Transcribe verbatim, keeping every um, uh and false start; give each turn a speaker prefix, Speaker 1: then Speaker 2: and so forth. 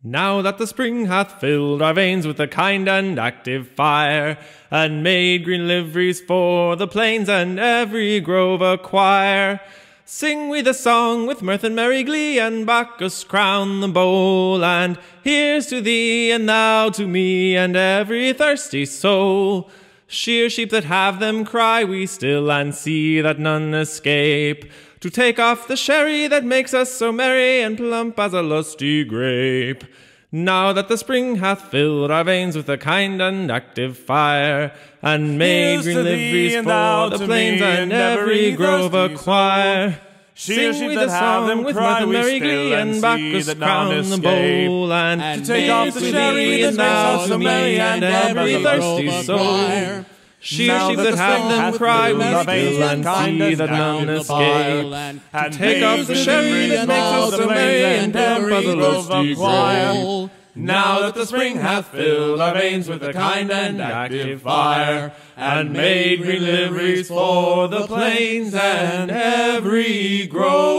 Speaker 1: Now that the spring hath filled our veins with a kind and active fire, and made green liveries for the plains and every grove a choir, sing we the song with mirth and merry glee, and Bacchus crown the bowl. And here's to thee, and thou to me, and every thirsty soul. Shear sheep that have them cry we still, and see that none escape, to take off the sherry that makes us so merry, and plump as a lusty grape. Now that the spring hath filled our veins with a kind and active fire, and made green liveries for the plains and every grove a choir, sing we the song with mirth and merry glee, and Bacchus crown the bowl. And to take off the sherry that makes us so merry, and every thirsty soul. Shear sheep that have them cry we still, and see that none escape, and take off the sherry that makes us so merry, and plump as a lusty grape. Now that the spring hath filled our veins with a kind and active fire, and made green liveries for the plains and every grove